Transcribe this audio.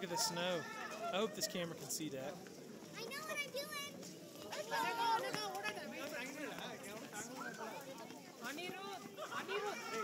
Look at the snow. I hope this camera can see that. I know what I'm doing. Anirudh!